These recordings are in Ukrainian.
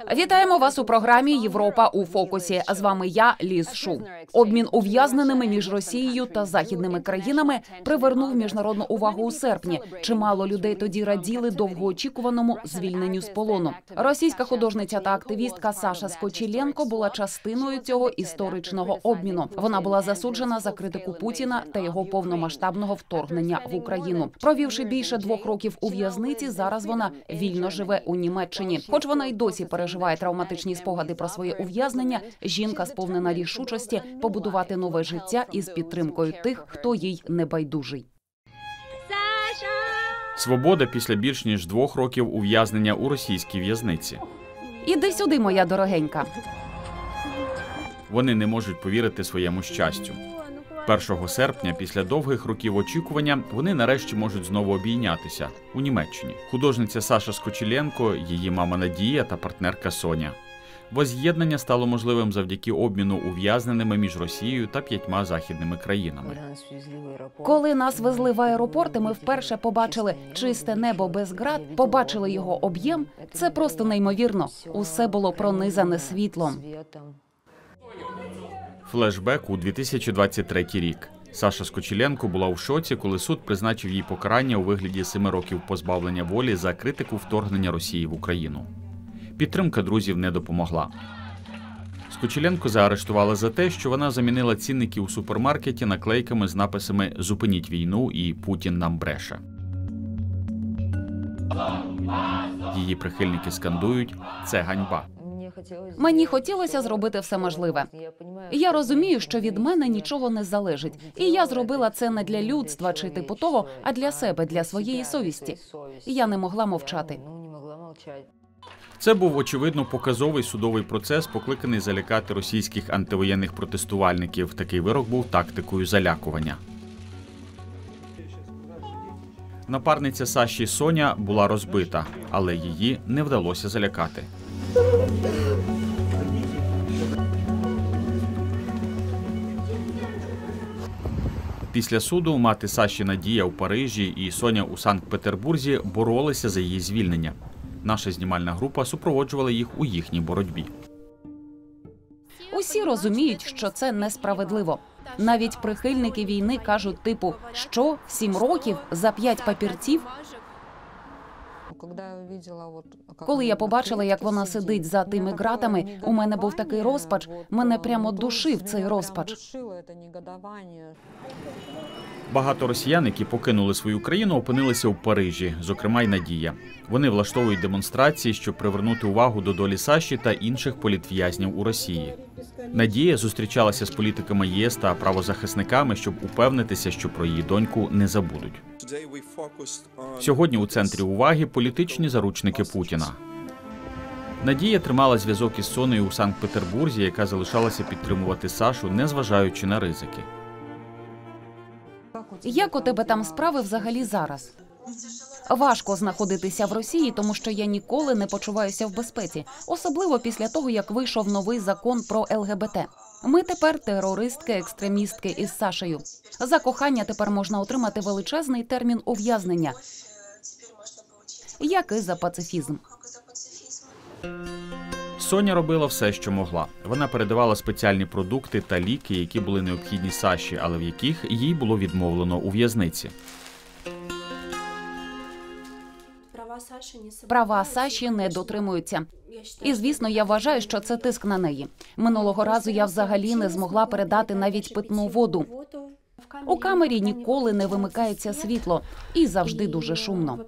Вітаємо вас у програмі «Європа у фокусі». З вами я, Ліз Шу. Обмін ув'язненими між Росією та західними країнами привернув міжнародну увагу у серпні. Чимало людей тоді раділи довгоочікуваному звільненню з полону. Російська художниця та активістка Саша Скочеленко була частиною цього історичного обміну. Вона була засуджена за критику Путіна та його повномасштабного вторгнення в Україну. Провівши більше 2 років у в'язниці, зараз вона вільно живе у Німеччині. Хоч вона й досі переживає травматичні спогади про своє ув'язнення, жінка сповнена рішучості побудувати нове життя із підтримкою тих, хто їй небайдужий. Свобода після більш ніж 2 років ув'язнення у російській в'язниці. Іди сюди, моя дорогенька. Вони не можуть повірити своєму щастю. 1 серпня, після довгих років очікування, вони нарешті можуть знову обійнятися у Німеччині. Художниця Саша Скочеленко, її мама Надія та партнерка Соня. Воз'єднання стало можливим завдяки обміну ув'язненими між Росією та 5 західними країнами. Коли нас везли в аеропорт, ми вперше побачили чисте небо без град, побачили його об'єм. Це просто неймовірно. Усе було пронизане світлом. Флешбек у 2023 рік. Саша Скочеленко була в шоці, коли суд призначив їй покарання у вигляді 7 років позбавлення волі за критику вторгнення Росії в Україну. Підтримка друзів не допомогла. Скочеленко заарештували за те, що вона замінила цінники у супермаркеті наклейками з написами «Зупиніть війну» і «Путін нам бреше». Її прихильники скандують «Це ганьба». Мені хотілося зробити все можливе. Я розумію, що від мене нічого не залежить. І я зробила це не для людства чи типу того, а для себе, для своєї совісті. Я не могла мовчати. Це був, очевидно, показовий судовий процес, покликаний залякати російських антивоєнних протестувальників. Такий вирок був тактикою залякування. Напарниця Саші Соня була розбита, але її не вдалося залякати. Після суду мати Саші Надія у Парижі і Соня у Санкт-Петербурзі боролися за її звільнення. Наша знімальна група супроводжувала їх у їхній боротьбі. Усі розуміють, що це несправедливо. Навіть прихильники війни кажуть типу, що 7 років за 5 папірців? Коли я побачила, як вона сидить за тими ґратами, у мене був такий розпач, мене прямо душив цей розпач. Багато росіян, які покинули свою країну, опинилися у Парижі, зокрема й Надія. Вони влаштовують демонстрації, щоб привернути увагу до долі Саші та інших політв'язнів у Росії. Надія зустрічалася з політиками ЄС та правозахисниками, щоб упевнитися, що про її доньку не забудуть. Сьогодні у центрі уваги політичні заручники Путіна. Надія тримала зв'язок із Сонею у Санкт-Петербурзі, яка залишалася підтримувати Сашу, незважаючи на ризики. Як у тебе там справи взагалі зараз? Важко знаходитися в Росії, тому що я ніколи не почуваюся в безпеці. Особливо після того, як вийшов новий закон про ЛГБТ. Ми тепер терористки-екстремістки із Сашею. За кохання тепер можна отримати величезний термін ув'язнення. Як і за пацифізм. Соня робила все, що могла. Вона передавала спеціальні продукти та ліки, які були необхідні Саші, але в яких їй було відмовлено у в'язниці. Права Саші не дотримуються. І, звісно, я вважаю, що це тиск на неї. Минулого разу я взагалі не змогла передати навіть питну воду. У камері ніколи не вимикається світло. І завжди дуже шумно.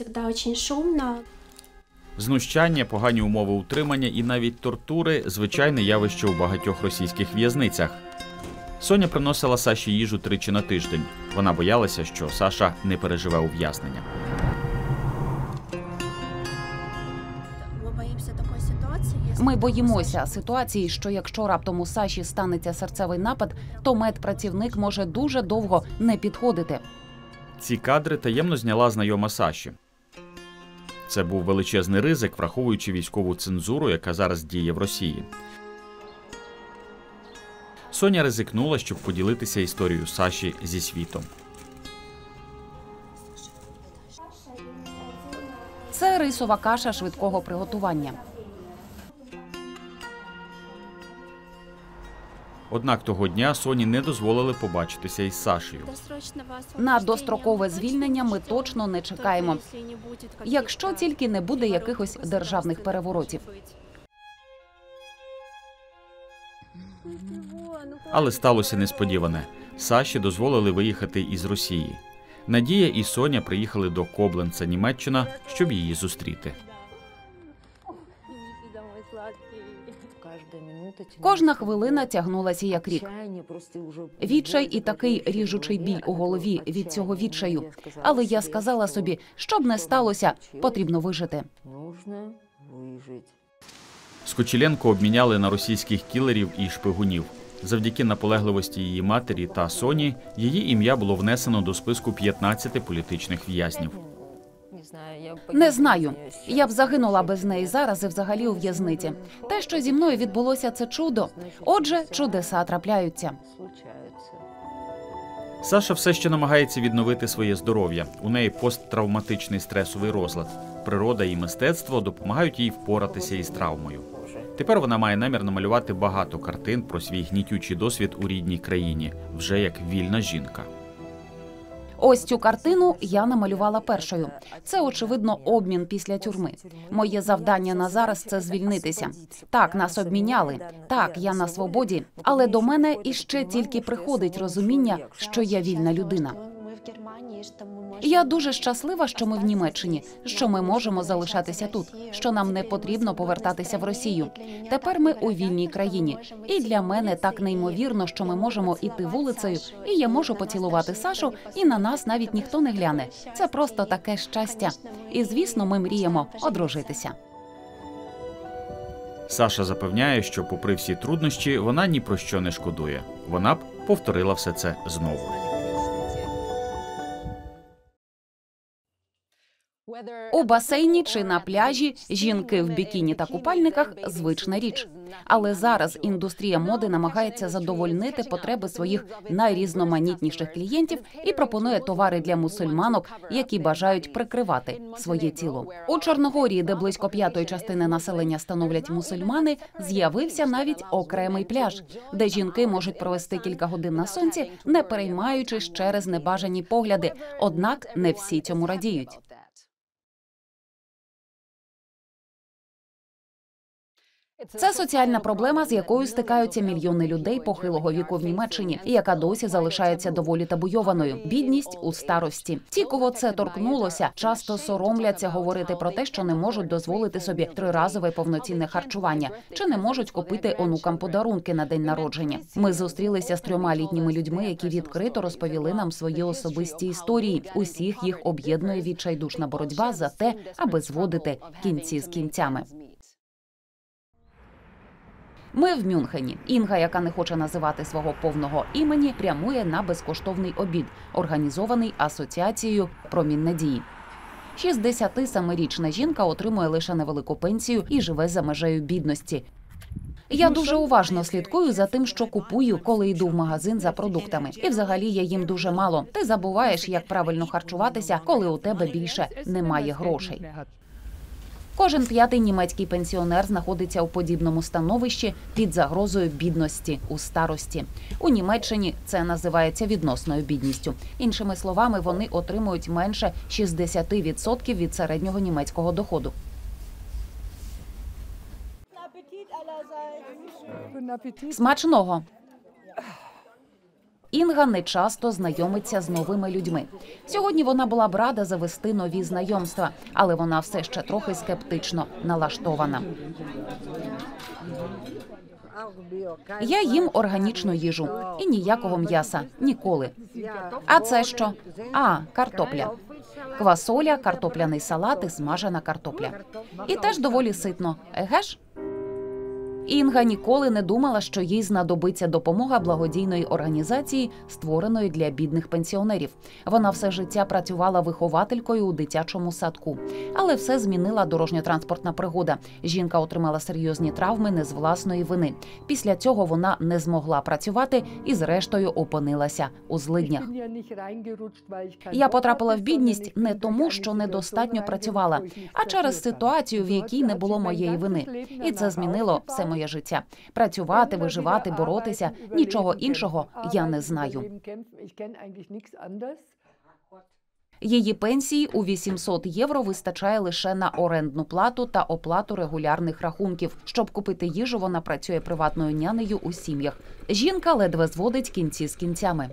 Знущання, погані умови утримання і навіть тортури – звичайне явище у багатьох російських в'язницях. Соня приносила Саші їжу 3 на тиждень. Вона боялася, що Саша не переживе ув'язнення. Ми боїмося ситуації, що якщо раптом у Саші станеться серцевий напад, то медпрацівник може дуже довго не підходити. Ці кадри таємно зняла знайома Саші. Це був величезний ризик, враховуючи військову цензуру, яка зараз діє в Росії. Соня ризикнула, щоб поділитися історією Саші зі світом. Це рисова каша швидкого приготування. Однак того дня Соні не дозволили побачитися із Сашею. На дострокове звільнення ми точно не чекаємо, якщо тільки не буде якихось державних переворотів. Але сталося несподіване. Саші дозволили виїхати із Росії. Надія і Соня приїхали до Кобленца, Німеччина, щоб її зустріти. Кожна хвилина тягнулася як рік. Відчай і такий ріжучий біль у голові від цього відчаю. Але я сказала собі, що б не сталося, потрібно вижити. Скочеленко обміняли на російських кілерів і шпигунів. Завдяки наполегливості її матері та Соні, її ім'я було внесено до списку 15 політичних в'язнів. Не знаю. Я б загинула без неї зараз і взагалі у в'язниці. Те, що зі мною відбулося, це чудо. Отже, чудеса трапляються. Саша все ще намагається відновити своє здоров'я. У неї посттравматичний стресовий розлад. Природа і мистецтво допомагають їй впоратися із травмою. Тепер вона має намір намалювати багато картин про свій гнітючий досвід у рідній країні, вже як вільна жінка. Ось цю картину я намалювала першою. Це, очевидно, обмін після тюрми. Моє завдання на зараз – це звільнитися. Так, нас обміняли. Так, я на свободі. Але до мене іще тільки приходить розуміння, що я вільна людина. Я дуже щаслива, що ми в Німеччині, що ми можемо залишатися тут, що нам не потрібно повертатися в Росію. Тепер ми у вільній країні. І для мене так неймовірно, що ми можемо іти вулицею, і я можу поцілувати Сашу, і на нас навіть ніхто не гляне. Це просто таке щастя. І, звісно, ми мріємо одружитися. Саша запевняє, що попри всі труднощі, вона ні про що не шкодує. Вона б повторила все це знову. У басейні чи на пляжі жінки в бікіні та купальниках – звична річ. Але зараз індустрія моди намагається задовольнити потреби своїх найрізноманітніших клієнтів і пропонує товари для мусульманок, які бажають прикривати своє тіло. У Чорногорії, де близько 1/5 населення становлять мусульмани, з'явився навіть окремий пляж, де жінки можуть провести кілька годин на сонці, не переймаючись через небажані погляди. Однак не всі цьому радіють. Це соціальна проблема, з якою стикаються мільйони людей похилого віку в Німеччині, і яка досі залишається доволі табуйованою. Бідність у старості. Ті, кого це торкнулося, часто соромляться говорити про те, що не можуть дозволити собі триразове повноцінне харчування, чи не можуть купити онукам подарунки на день народження. Ми зустрілися з 3 літніми людьми, які відкрито розповіли нам свої особисті історії. Усіх їх об'єднує відчайдушна боротьба за те, аби зводити кінці з кінцями. Ми в Мюнхені. Інга, яка не хоче називати свого повного імені, прямує на безкоштовний обід, організований асоціацією «Промінь надії». 67-річна жінка отримує лише невелику пенсію і живе за межею бідності. Я дуже уважно слідкую за тим, що купую, коли йду в магазин за продуктами. І взагалі я їм дуже мало. Ти забуваєш, як правильно харчуватися, коли у тебе більше немає грошей. Кожен 5-й німецький пенсіонер знаходиться у подібному становищі під загрозою бідності у старості. У Німеччині це називається відносною бідністю. Іншими словами, вони отримують менше 60% від середнього німецького доходу. Смачного! Інга не часто знайомиться з новими людьми. Сьогодні вона була б рада завести нові знайомства, але вона все ще трохи скептично налаштована. Я їм органічну їжу і ніякого м'яса. Ніколи. А це що? Картопля. Квасоля, картопляний салат і смажена картопля. І теж доволі ситно. Еге ж? Інга ніколи не думала, що їй знадобиться допомога благодійної організації, створеної для бідних пенсіонерів. Вона все життя працювала вихователькою у дитячому садку. Але все змінила дорожньо-транспортна пригода. Жінка отримала серйозні травми не з власної вини. Після цього вона не змогла працювати і зрештою опинилася у злиднях. Я потрапила в бідність не тому, що недостатньо працювала, а через ситуацію, в якій не було моєї вини. І це змінило все моє моє життя. Працювати, виживати, боротися – нічого іншого я не знаю. Її пенсії у 800 євро вистачає лише на орендну плату та оплату регулярних рахунків. Щоб купити їжу, вона працює приватною нянею у сім'ях. Жінка ледве зводить кінці з кінцями.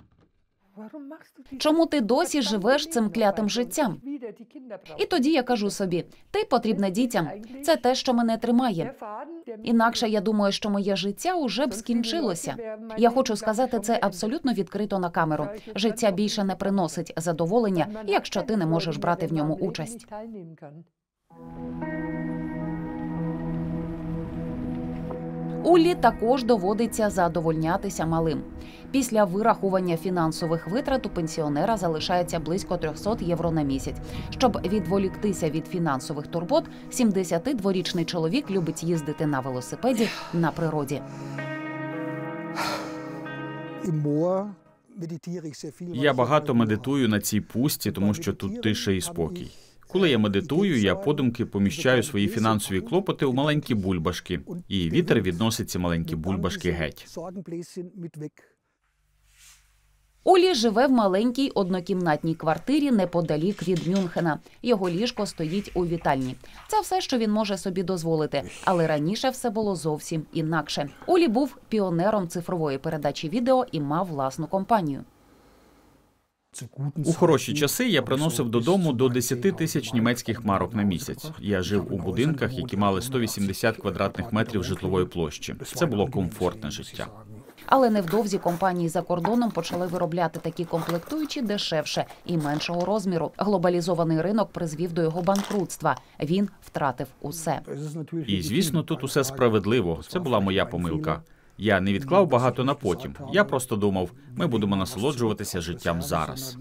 Чому ти досі живеш цим клятим життям? І тоді я кажу собі, ти потрібна дітям. Це те, що мене тримає. Інакше я думаю, що моє життя уже б скінчилося. Я хочу сказати це абсолютно відкрито на камеру. Життя більше не приносить задоволення, якщо ти не можеш брати в ньому участь. Уллі також доводиться задовольнятися малим. Після вирахування фінансових витрат у пенсіонера залишається близько 300 євро на місяць. Щоб відволіктися від фінансових турбот, 72-річний чоловік любить їздити на велосипеді на природі. Я багато медитую на цій пустці, тому що тут тиша і спокій. Коли я медитую, я подумки поміщаю свої фінансові клопоти у маленькі бульбашки, і вітер відносить ці маленькі бульбашки геть. Улі живе в маленькій однокімнатній квартирі неподалік від Мюнхена. Його ліжко стоїть у вітальні. Це все, що він може собі дозволити. Але раніше все було зовсім інакше. Улі був піонером цифрової передачі відео і мав власну компанію. У хороші часи я приносив додому до 10 тисяч німецьких марок на місяць. Я жив у будинках, які мали 180 квадратних метрів житлової площі. Це було комфортне життя. Але невдовзі компанії за кордоном почали виробляти такі комплектуючі дешевше і меншого розміру. Глобалізований ринок призвів до його банкрутства. Він втратив усе. І, звісно, тут усе справедливо. Це була моя помилка. Я не відклав багато на потім. Я просто думав, ми будемо насолоджуватися життям зараз.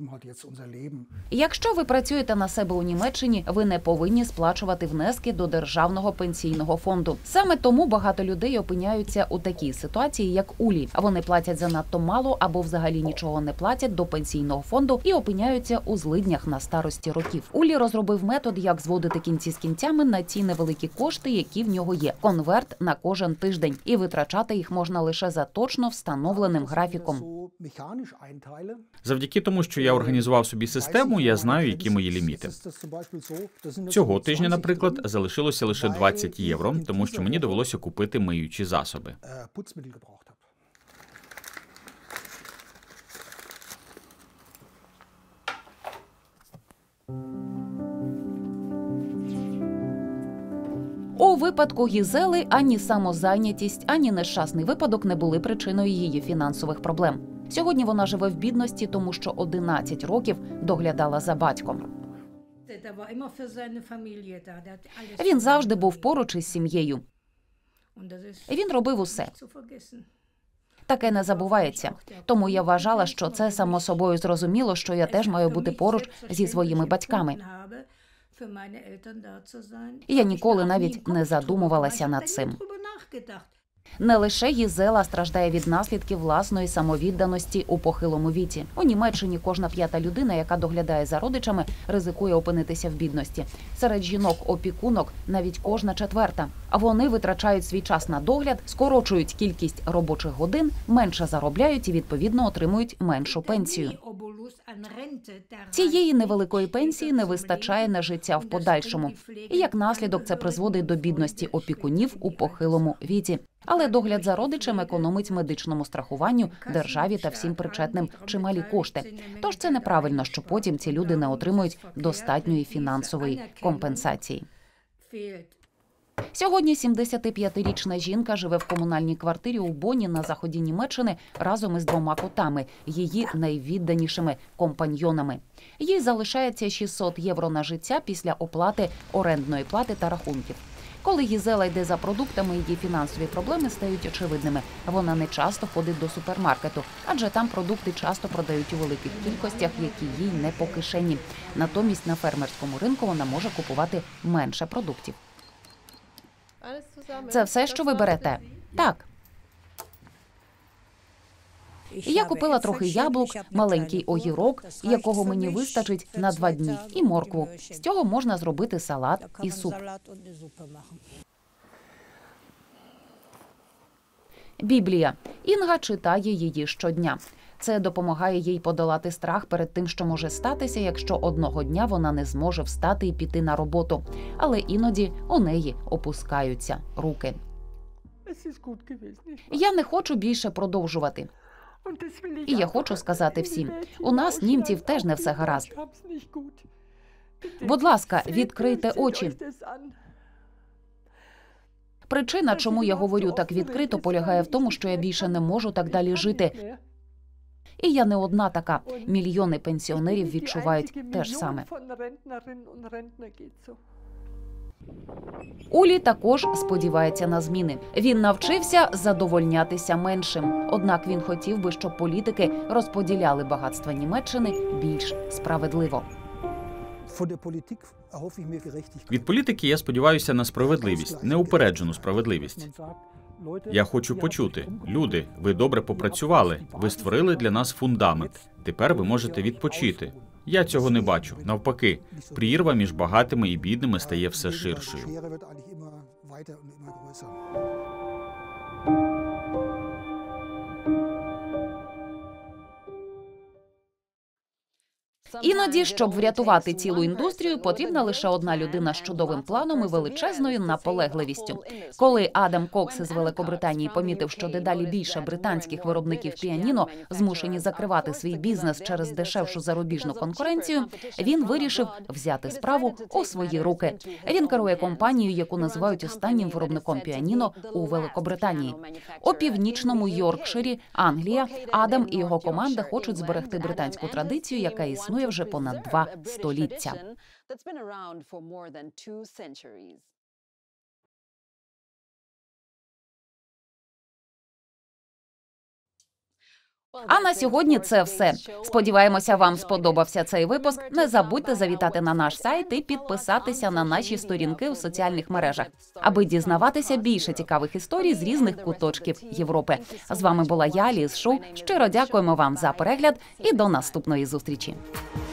Якщо ви працюєте на себе у Німеччині, ви не повинні сплачувати внески до Державного пенсійного фонду. Саме тому багато людей опиняються у такій ситуації, як Улі. Вони платять занадто мало або взагалі нічого не платять до пенсійного фонду і опиняються у злиднях на старості років. Улі розробив метод, як зводити кінці з кінцями на ті невеликі кошти, які в нього є. Конверт на кожен тиждень. І витрачати їх можна лише за точно встановленим графіком. Завдяки тому, що я організував собі систему, я знаю, які мої ліміти. Цього тижня, наприклад, залишилося лише 20 євро, тому що мені довелося купити миючі засоби. У випадку Гізели ані самозайнятість, ані нещасний випадок не були причиною її фінансових проблем. Сьогодні вона живе в бідності, тому що 11 років доглядала за батьком. Він завжди був поруч із сім'єю. Він робив усе. Таке не забувається. Тому я вважала, що це само собою зрозуміло, що я теж маю бути поруч зі своїми батьками. Я ніколи навіть не задумувалася над цим. Не лише Гізела страждає від наслідків власної самовідданості у похилому віці. У Німеччині кожна 5-та людина, яка доглядає за родичами, ризикує опинитися в бідності. Серед жінок-опікунок навіть кожна 4-та. А вони витрачають свій час на догляд, скорочують кількість робочих годин, менше заробляють і, відповідно, отримують меншу пенсію. Цієї невеликої пенсії не вистачає на життя в подальшому. І як наслідок це призводить до бідності опікунів у похилому віці. Але догляд за родичем економить медичному страхуванню, державі та всім причетним чималі кошти. Тож це неправильно, що потім ці люди не отримують достатньої фінансової компенсації. Сьогодні 75-річна жінка живе в комунальній квартирі у Бонні на заході Німеччини разом із 2 котами, її найвідданішими компаньйонами. Їй залишається 600 євро на життя після оплати орендної плати та рахунків. Коли Гізела йде за продуктами, її фінансові проблеми стають очевидними. Вона не часто ходить до супермаркету, адже там продукти часто продають у великих кількостях, які їй не по кишені. Натомість на фермерському ринку вона може купувати менше продуктів. Це все, що ви берете? Так. Я купила трохи яблук, маленький огірок, якого мені вистачить на 2 дні, і моркву. З цього можна зробити салат і суп. Біблія. Інга читає її щодня. Це допомагає їй подолати страх перед тим, що може статися, якщо одного дня вона не зможе встати і піти на роботу. Але іноді у неї опускаються руки. Я не хочу більше продовжувати. І я хочу сказати всім, у нас, німців, теж не все гаразд. Будь ласка, відкрийте очі. Причина, чому я говорю так відкрито, полягає в тому, що я більше не можу так далі жити. І я не одна така. Мільйони пенсіонерів відчувають те ж саме. Улі також сподівається на зміни. Він навчився задовольнятися меншим. Однак він хотів би, щоб політики розподіляли багатства Німеччини більш справедливо. Від політики я сподіваюся на справедливість, неупереджену справедливість. Я хочу почути. Люди, ви добре попрацювали, ви створили для нас фундамент. Тепер ви можете відпочити. Я цього не бачу. Навпаки, прірва між багатими і бідними стає все ширшою. Іноді, щоб врятувати цілу індустрію, потрібна лише одна людина з чудовим планом і величезною наполегливістю. Коли Адам Кокс із Великобританії помітив, що дедалі більше британських виробників піаніно змушені закривати свій бізнес через дешевшу зарубіжну конкуренцію, він вирішив взяти справу у свої руки. Він керує компанією, яку називають останнім виробником піаніно у Великобританії. У північному Йоркширі, Англія, Адам і його команда хочуть зберегти британську традицію, яка існує вже понад 2 століття. А на сьогодні це все. Сподіваємося, вам сподобався цей випуск. Не забудьте завітати на наш сайт і підписатися на наші сторінки у соціальних мережах, аби дізнаватися більше цікавих історій з різних куточків Європи. З вами була я, Ліз Шу. Щиро дякуємо вам за перегляд і до наступної зустрічі.